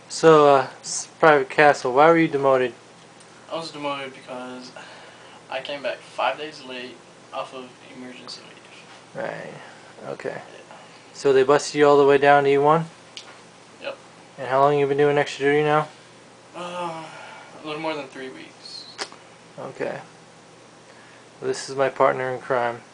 So, Private Castle, why were you demoted? I was demoted because I came back 5 days late off of emergency leave. Right. Okay. Yeah. So they busted you all the way down to E1? Yep. And how long you been doing extra duty now? A little more than 3 weeks. Okay. Well, this is my partner in crime.